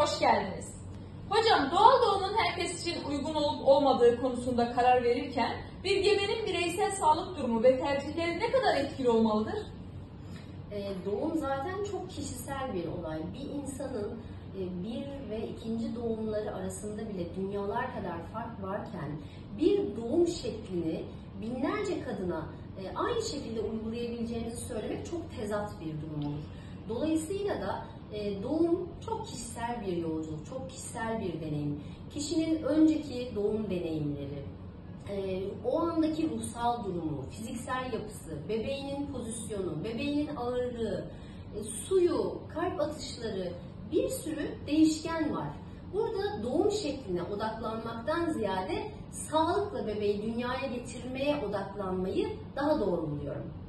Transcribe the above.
hoş geldiniz. Hocam, doğal doğumun herkes için uygun olup olmadığı konusunda karar verirken bir gebenin bireysel sağlık durumu ve tercihleri ne kadar etkili olmalıdır? Doğum zaten çok kişisel bir olay. Bir insanın bir ve ikinci doğumları arasında bile dünyalar kadar fark varken bir doğum şeklini binlerce kadına aynı şekilde uygulayabileceğimizi söylemek çok tezat bir durum olur. Dolayısıyla da doğum çok kişisel bir yolculuk, çok kişisel bir deneyim. Kişinin önceki doğum deneyimleri, o andaki ruhsal durumu, fiziksel yapısı, bebeğinin pozisyonu, bebeğinin ağırlığı, suyu, kalp atışları, bir sürü değişken var. Burada doğum şekline odaklanmaktan ziyade sağlıkla bebeği dünyaya getirmeye odaklanmayı daha doğru buluyorum.